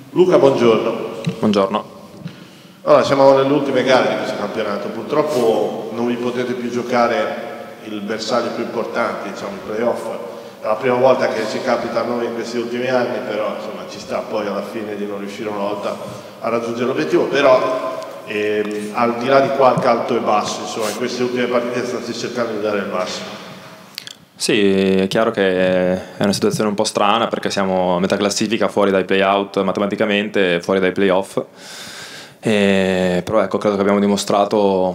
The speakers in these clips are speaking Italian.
Luca, buongiorno. Buongiorno. Allora, siamo nelle ultime gare di questo campionato. Purtroppo non vi potete più giocare il bersaglio più importante, diciamo il playoff. È la prima volta che ci capita a noi in questi ultimi anni, però insomma ci sta poi alla fine di non riuscire una volta a raggiungere l'obiettivo. Però al di là di qualche alto e basso, insomma, in queste ultime partite state cercando di dare il massimo. Sì, è chiaro che è una situazione un po' strana perché siamo a metà classifica, fuori dai play-out matematicamente, fuori dai play-off. Però ecco, credo che abbiamo dimostrato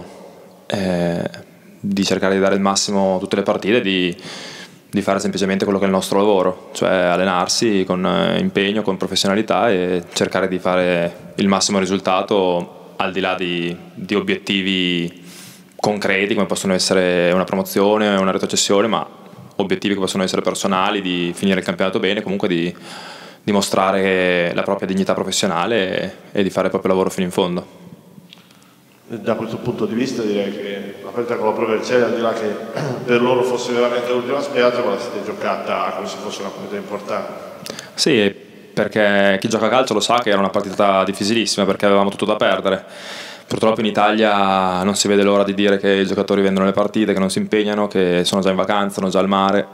di cercare di dare il massimo a tutte le partite, di fare semplicemente quello che è il nostro lavoro, cioè allenarsi con impegno, con professionalità e cercare di fare il massimo risultato al di là di obiettivi concreti come possono essere una promozione, una retrocessione, ma obiettivi che possono essere personali, di finire il campionato bene, comunque di dimostrare la propria dignità professionale e di fare il proprio lavoro fino in fondo. Da questo punto di vista direi che la partita con la Pro Vercelli, al di là che per loro fosse veramente l'ultima spiaggia, ma la siete giocata come se fosse una partita importante. Sì, perché chi gioca a calcio lo sa che era una partita difficilissima perché avevamo tutto da perdere. Purtroppo in Italia non si vede l'ora di dire che i giocatori vendono le partite, che non si impegnano, che sono già in vacanza, sono già al mare.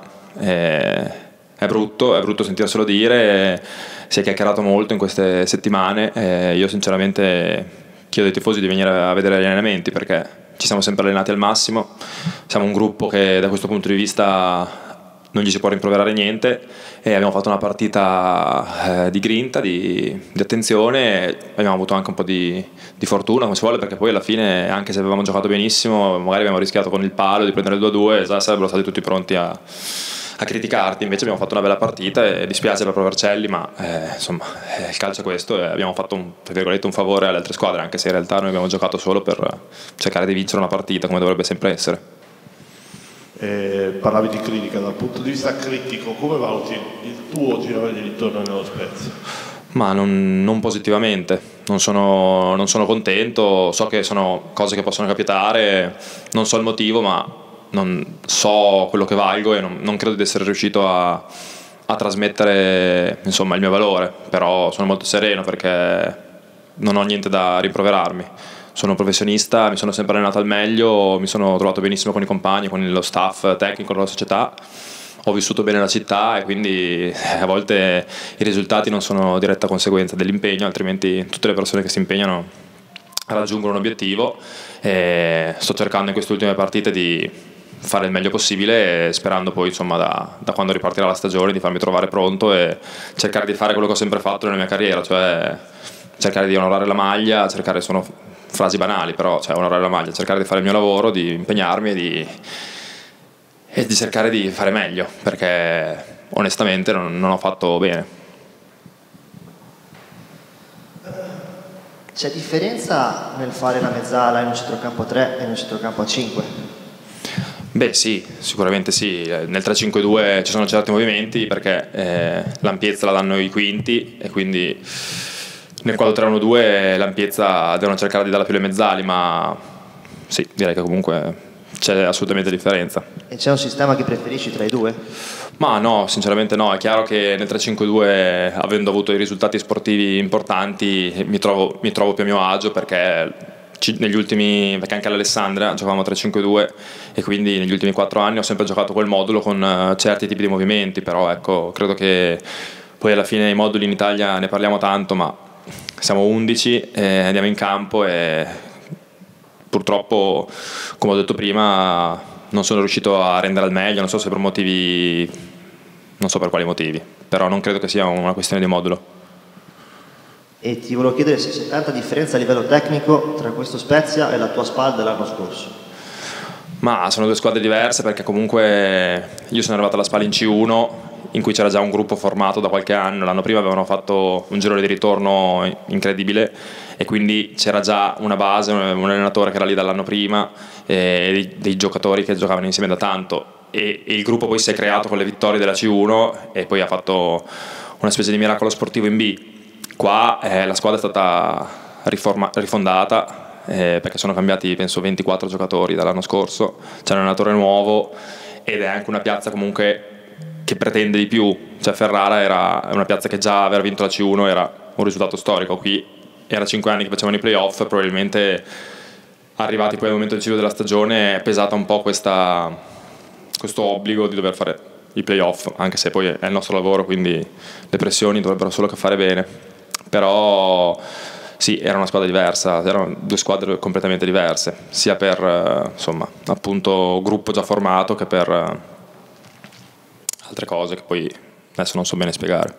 È brutto sentirselo dire, si è chiacchierato molto in queste settimane. Io sinceramente chiedo ai tifosi di venire a vedere gli allenamenti perché ci siamo sempre allenati al massimo, siamo un gruppo che da questo punto di vista non gli si può rimproverare niente e abbiamo fatto una partita di grinta, di attenzione, abbiamo avuto anche un po' di fortuna come si vuole, perché poi alla fine anche se avevamo giocato benissimo magari abbiamo rischiato con il palo di prendere il 2-2 e già sarebbero stati tutti pronti a criticarti. Invece abbiamo fatto una bella partita e dispiace per Provercelli, ma insomma il calcio è questo e abbiamo fatto un favore alle altre squadre, anche se in realtà noi abbiamo giocato solo per cercare di vincere una partita come dovrebbe sempre essere. Parlavi di critica, dal punto di vista critico come valuti il tuo girone di ritorno nello Spezia? Ma non positivamente, non sono contento, so che sono cose che possono capitare, non so il motivo, ma non so quello che valgo e non credo di essere riuscito a trasmettere insomma il mio valore, però sono molto sereno perché non ho niente da rimproverarmi. Sono un professionista, mi sono sempre allenato al meglio, mi sono trovato benissimo con i compagni, con lo staff tecnico della società, ho vissuto bene la città e quindi a volte i risultati non sono diretta conseguenza dell'impegno, altrimenti tutte le persone che si impegnano raggiungono un obiettivo e sto cercando in queste ultime partite di fare il meglio possibile, sperando poi insomma da quando ripartirà la stagione di farmi trovare pronto e cercare di fare quello che ho sempre fatto nella mia carriera, cioè cercare di onorare la maglia, sono frasi banali, però cioè onorare la maglia, cercare di fare il mio lavoro, di impegnarmi e di cercare di fare meglio, perché onestamente non ho fatto bene. C'è differenza nel fare la mezzala in un centrocampo 3 e in un centrocampo a 5? Beh sì, sicuramente sì, nel 3-5-2 ci sono certi movimenti perché l'ampiezza la danno i quinti e quindi nel 4-3-1-2 l'ampiezza devono cercare di darla più le mezzali, ma sì, direi che comunque c'è assolutamente differenza. E c'è un sistema che preferisci tra i due? Ma no, sinceramente no, è chiaro che nel 3-5-2 avendo avuto i risultati sportivi importanti mi trovo più a mio agio perché perché anche all'Alessandria giocavamo 3-5-2 e quindi negli ultimi 4 anni ho sempre giocato quel modulo con certi tipi di movimenti, però ecco, credo che poi alla fine i moduli in Italia ne parliamo tanto, ma siamo 11 e andiamo in campo e purtroppo, come ho detto prima, non sono riuscito a rendere al meglio, non so se per motivi, non so per quali motivi, però non credo che sia una questione di modulo. E ti volevo chiedere se c'è tanta differenza a livello tecnico tra questo Spezia e la tua SPAL dell'anno scorso. Ma sono due squadre diverse perché comunque io sono arrivato alla SPAL in C1 in cui c'era già un gruppo formato da qualche anno, l'anno prima avevano fatto un girone di ritorno incredibile e quindi c'era già una base, un allenatore che era lì dall'anno prima e dei giocatori che giocavano insieme da tanto e il gruppo poi si è creato con le vittorie della C1 e poi ha fatto una specie di miracolo sportivo in B. Qua la squadra è stata rifondata perché sono cambiati penso 24 giocatori dall'anno scorso, c'è un allenatore nuovo ed è anche una piazza comunque che pretende di più, cioè Ferrara è una piazza che già aver vinto la C1 un risultato storico. Qui era 5 anni che facevano i playoff, probabilmente arrivati poi al momento decisivo della stagione è pesata un po' questo obbligo di dover fare i playoff, anche se poi è il nostro lavoro, quindi le pressioni dovrebbero solo che fare bene. Però sì, era una squadra diversa, erano due squadre completamente diverse, sia per insomma, appunto gruppo già formato che per altre cose che poi adesso non so bene spiegare.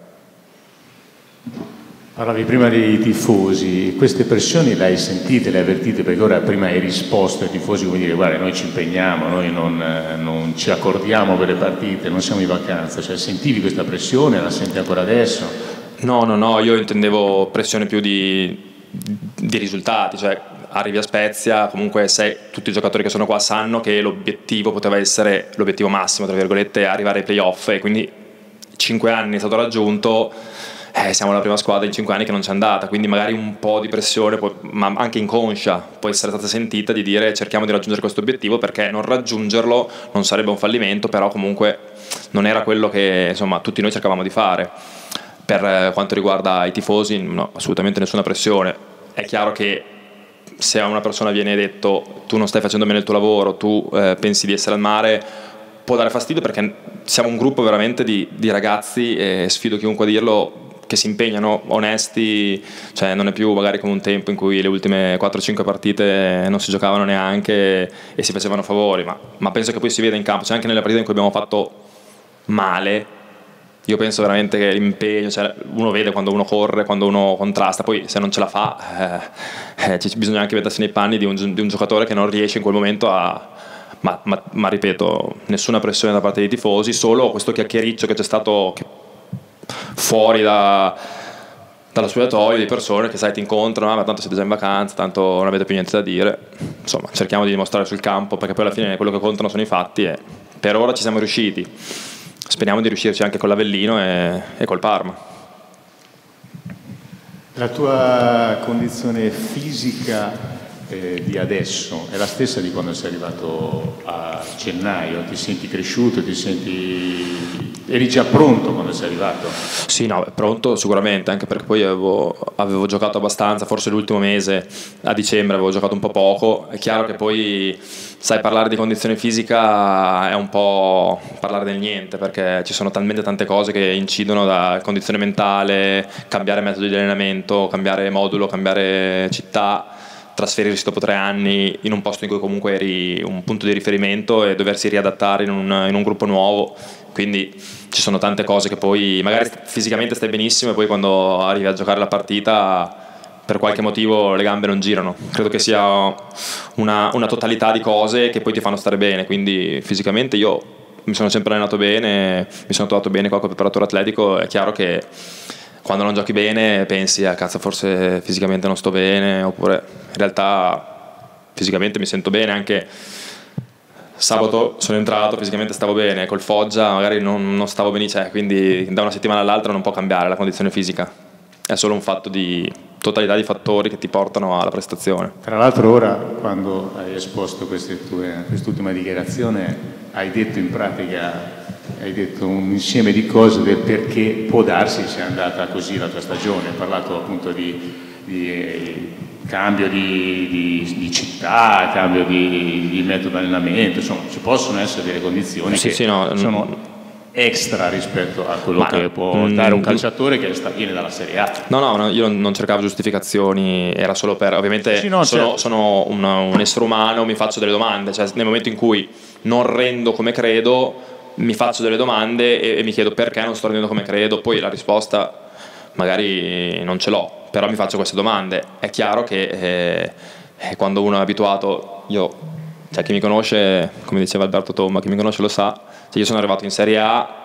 Parlavi prima dei tifosi, queste pressioni le hai sentite, le hai avvertite? Perché ora prima hai risposto ai tifosi come dire guarda, noi ci impegniamo, noi non ci accordiamo per le partite, non siamo in vacanza, cioè sentivi questa pressione, la senti ancora adesso? No, io intendevo pressione più di risultati, cioè arrivi a Spezia, comunque tutti i giocatori che sono qua sanno che l'obiettivo poteva essere l'obiettivo massimo, tra virgolette, arrivare ai playoff, e quindi 5 anni è stato raggiunto. Siamo la prima squadra in 5 anni che non c'è andata, quindi magari un po' di pressione, ma anche inconscia, può essere stata sentita, di dire cerchiamo di raggiungere questo obiettivo, perché non raggiungerlo non sarebbe un fallimento, però comunque non era quello che insomma tutti noi cercavamo di fare. Per quanto riguarda i tifosi, no, assolutamente nessuna pressione. È chiaro che se a una persona viene detto tu non stai facendo bene il tuo lavoro, tu pensi di essere al mare, può dare fastidio, perché siamo un gruppo veramente di ragazzi, e sfido chiunque a dirlo, che si impegnano, onesti, cioè non è più magari come un tempo in cui le ultime 4-5 partite non si giocavano neanche e si facevano favori, ma penso che poi si veda in campo, cioè anche nelle partite in cui abbiamo fatto male, io penso veramente che l'impegno, cioè uno vede quando uno corre, quando uno contrasta, poi se non ce la fa bisogna anche mettersi nei panni di un giocatore che non riesce in quel momento ma ripeto, nessuna pressione da parte dei tifosi, solo questo chiacchiericcio che c'è stato fuori dalla spogliatoio, di persone che sai ti incontrano, ma tanto siete già in vacanza, tanto non avete più niente da dire. Insomma, cerchiamo di dimostrare sul campo, perché poi alla fine quello che contano sono i fatti, e per ora ci siamo riusciti, speriamo di riuscirci anche con l'Avellino e col Parma. La tua condizione fisica di adesso è la stessa di quando sei arrivato a gennaio? Ti senti cresciuto? Eri già pronto quando sei arrivato? Sì, no, pronto sicuramente, anche perché poi avevo giocato abbastanza, forse l'ultimo mese a dicembre avevo giocato un po' poco. È chiaro che poi sai, parlare di condizione fisica è un po' parlare del niente, perché ci sono talmente tante cose che incidono, da condizione mentale, cambiare metodo di allenamento, cambiare modulo, cambiare città, trasferirsi dopo 3 anni in un posto in cui comunque eri un punto di riferimento e doversi riadattare in un gruppo nuovo, quindi ci sono tante cose che poi magari fisicamente stai benissimo e poi quando arrivi a giocare la partita per qualche motivo le gambe non girano. Credo che sia una totalità di cose che poi ti fanno stare bene, quindi fisicamente io mi sono sempre allenato bene, mi sono trovato bene qua col preparatore atletico. È chiaro che quando non giochi bene pensi cazzo, forse fisicamente non sto bene, oppure in realtà fisicamente mi sento bene. Anche sabato sono entrato, fisicamente stavo bene, col Foggia magari non stavo benissimo, quindi da una settimana all'altra non può cambiare la condizione fisica, è solo un fatto di totalità di fattori che ti portano alla prestazione. Tra l'altro ora, quando hai esposto quest'ultima dichiarazione, hai detto in pratica, hai detto un insieme di cose del perché può darsi sia andata così la tua stagione. Hai parlato appunto di cambio di città, cambio di metodo di allenamento, insomma ci possono essere delle condizioni che sono extra rispetto a quello che può dare un calciatore che viene dalla Serie A. No, io non cercavo giustificazioni, era solo per, ovviamente sono un essere umano, mi faccio delle domande, cioè nel momento in cui non rendo come credo mi faccio delle domande e mi chiedo perché non sto rendendo come credo, poi la risposta magari non ce l'ho, però mi faccio queste domande. È chiaro che quando uno è abituato, cioè chi mi conosce, come diceva Alberto Tomba, chi mi conosce lo sa, cioè io sono arrivato in Serie A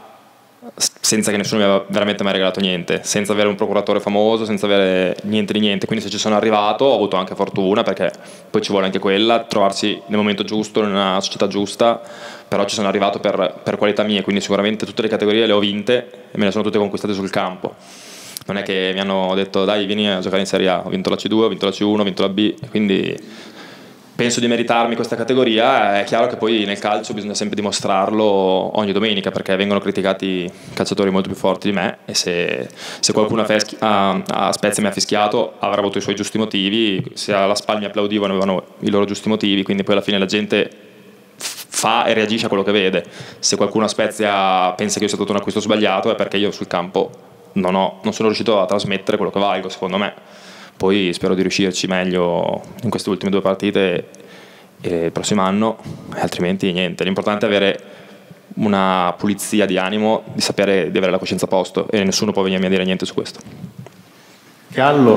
senza che nessuno mi aveva veramente mai regalato niente, senza avere un procuratore famoso, senza avere niente di niente, quindi se ci sono arrivato ho avuto anche fortuna, perché poi ci vuole anche quella, trovarsi nel momento giusto, in una società giusta, però ci sono arrivato per qualità mie, quindi sicuramente tutte le categorie le ho vinte e me le sono tutte conquistate sul campo. Non è che mi hanno detto dai vieni a giocare in Serie A, ho vinto la C2, ho vinto la C1, ho vinto la B, quindi penso di meritarmi questa categoria. È chiaro che poi nel calcio bisogna sempre dimostrarlo ogni domenica, perché vengono criticati calciatori molto più forti di me, e se qualcuno a Spezia mi ha fischiato avrà avuto i suoi giusti motivi, se alla SPAL mi applaudivano avevano i loro giusti motivi, quindi poi alla fine la gente fa e reagisce a quello che vede. Se qualcuno a Spezia pensa che io sia stato un acquisto sbagliato è perché io sul campo non sono riuscito a trasmettere quello che valgo, secondo me. Poi spero di riuscirci meglio in queste ultime 2 partite e il prossimo anno, altrimenti niente. L'importante è avere una pulizia di animo, di sapere di avere la coscienza a posto, e nessuno può venirmi a dire niente su questo. Gallo,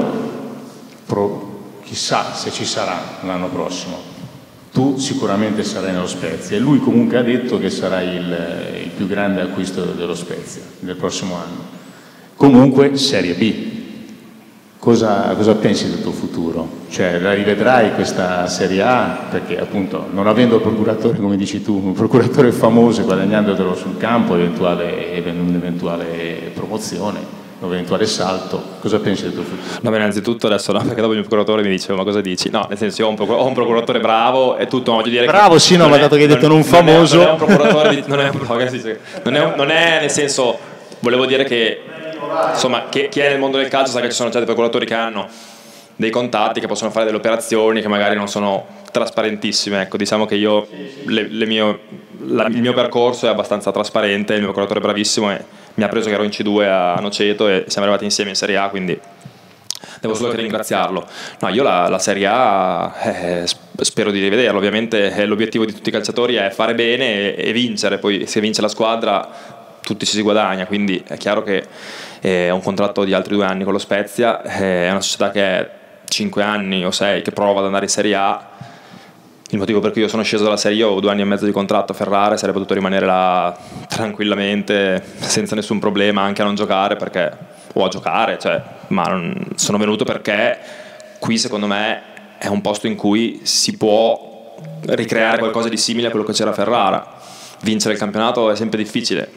chissà se ci sarà l'anno prossimo. Tu sicuramente sarai nello Spezia, e lui comunque ha detto che sarai il più grande acquisto dello Spezia del prossimo anno. Comunque Serie B. Cosa pensi del tuo futuro? Cioè, la rivedrai questa Serie A? Perché appunto, non avendo il procuratore, come dici tu, un procuratore famoso, guadagnandotelo sul campo, un'eventuale promozione, un eventuale salto, cosa pensi del tuo futuro? No, beh, innanzitutto adesso no, perché dopo il mio procuratore mi dice: ma cosa dici? No, nel senso, io ho un procuratore bravo e tutto, voglio dire. Bravo, sì, no, ma dato che hai detto non famoso. Non è un procuratore, non è nel senso, volevo dire che insomma, chi è nel mondo del calcio sa che ci sono certi procuratori che hanno dei contatti, che possono fare delle operazioni che magari non sono trasparentissime. Ecco, diciamo che io il mio percorso è abbastanza trasparente, il mio procuratore è bravissimo e mi ha preso che ero in C2 a Noceto e siamo arrivati insieme in Serie A, quindi devo solo che ringraziarlo. No, io la Serie A spero di rivederla. Ovviamente l'obiettivo di tutti i calciatori è fare bene e vincere, poi se vince la squadra tutti ci si guadagna, quindi è chiaro che è un contratto di altri 2 anni con lo Spezia, è una società che è 5 anni o 6 che prova ad andare in Serie A. Il motivo per cui io sono sceso dalla Serie A, ho 2 anni e mezzo di contratto a Ferrara, sarei potuto rimanere là tranquillamente senza nessun problema, anche a non giocare, o a giocare, ma sono venuto perché qui secondo me è un posto in cui si può ricreare qualcosa di simile a quello che c'era a Ferrara. Vincere il campionato è sempre difficile,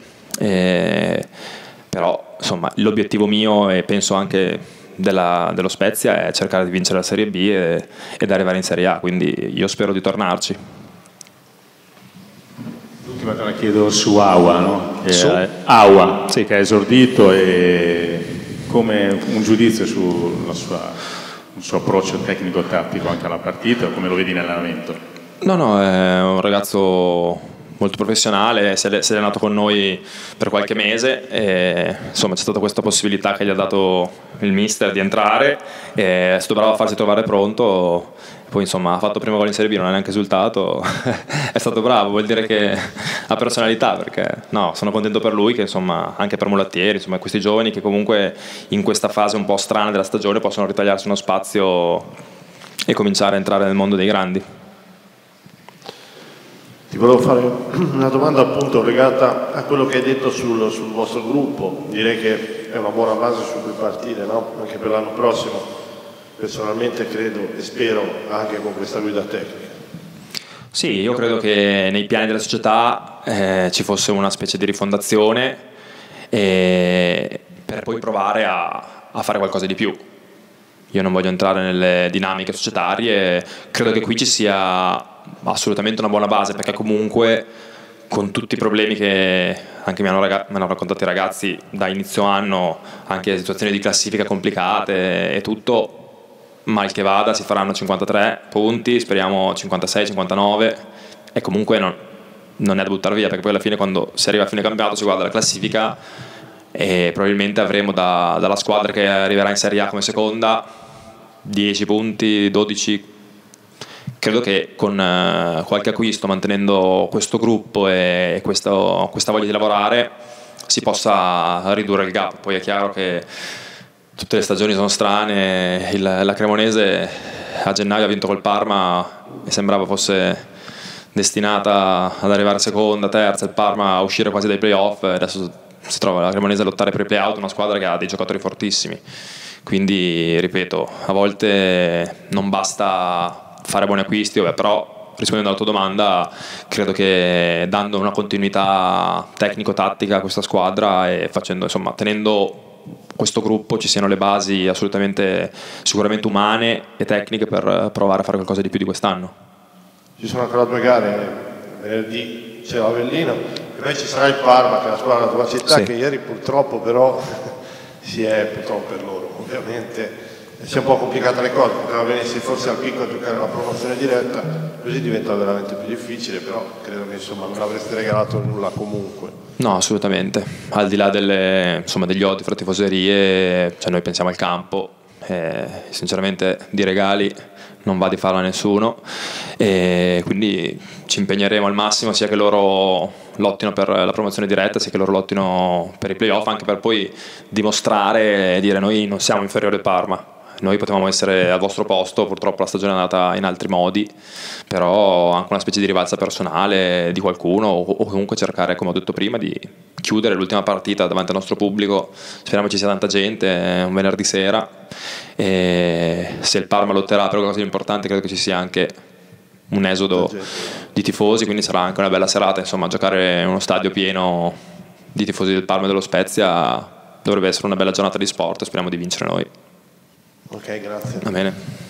però insomma l'obiettivo mio, e penso anche dello Spezia, è cercare di vincere la Serie B ed arrivare in Serie A, quindi io spero di tornarci. L'ultima te la chiedo su Aua, no? Aua, sì, che ha esordito, e come un giudizio sul suo approccio tecnico-tattico anche alla partita, come lo vedi nell'allenamento? No, è un ragazzo molto professionale, si è allenato con noi per qualche mese e insomma c'è stata questa possibilità che gli ha dato il mister di entrare, è stato bravo a farsi trovare pronto, poi insomma ha fatto primo gol in Serie B, non ha neanche esultato è stato bravo, vuol dire che ha personalità, perché no, sono contento per lui, che insomma anche per Mulattieri, insomma questi giovani che comunque in questa fase un po' strana della stagione possono ritagliarsi uno spazio e cominciare a entrare nel mondo dei grandi. Ti volevo fare una domanda appunto legata a quello che hai detto sul vostro gruppo. Direi che è una buona base su cui partire, no? Anche per l'anno prossimo. Personalmente credo e spero anche con questa guida tecnica. Sì, io credo che nei piani della società ci fosse una specie di rifondazione per poi provare a fare qualcosa di più. Io non voglio entrare nelle dinamiche societarie, credo che qui ci sia assolutamente una buona base, perché comunque con tutti i problemi che anche mi hanno raccontato i ragazzi da inizio anno, anche situazioni di classifica complicate e tutto, mal che vada si faranno 53 punti, speriamo 56, 59, e comunque non è da buttare via, perché poi alla fine quando si arriva a fine campionato si guarda la classifica e probabilmente avremo dalla squadra che arriverà in Serie A come seconda 10 punti, 12. Credo che con qualche acquisto, mantenendo questo gruppo e questa voglia di lavorare, si possa ridurre il gap. Poi è chiaro che tutte le stagioni sono strane, la Cremonese a gennaio ha vinto col Parma e sembrava fosse destinata ad arrivare seconda, terza, il Parma a uscire quasi dai playoff, adesso si trova la Cremonese a lottare per i play-out, una squadra che ha dei giocatori fortissimi. Quindi, ripeto, a volte non basta fare buoni acquisti, però rispondendo alla tua domanda, credo che dando una continuità tecnico-tattica a questa squadra e tenendo questo gruppo ci siano le basi assolutamente, sicuramente umane e tecniche per provare a fare qualcosa di più di quest'anno. ci sono ancora 2 gare, venerdì c'è l'Avellino e poi ci sarà il Parma, che è la squadra della tua città, sì, che ieri purtroppo però purtroppo per loro ovviamente si è un po' complicata le cose, poteva venirsi forse al picco a giocare la promozione diretta, così diventa veramente più difficile, però credo che insomma non avreste regalato nulla comunque. no, assolutamente. Al di là degli odi fra tifoserie, cioè noi pensiamo al campo, sinceramente di regali non va di farlo a nessuno, e quindi ci impegneremo al massimo sia che loro lottino per la promozione diretta sia che loro lottino per i playoff, anche per poi dimostrare e dire noi non siamo inferiori al Parma. Noi potevamo essere al vostro posto, purtroppo la stagione è andata in altri modi, però anche una specie di rivalsa personale di qualcuno o comunque cercare, come ho detto prima, di chiudere l'ultima partita davanti al nostro pubblico. Speriamo ci sia tanta gente, è un venerdì sera, e se il Parma lotterà per qualcosa di importante credo che ci sia anche un esodo di tifosi, quindi sarà anche una bella serata, insomma, giocare in uno stadio pieno di tifosi del Parma e dello Spezia dovrebbe essere una bella giornata di sport, speriamo di vincere noi. Ok, grazie. Va bene.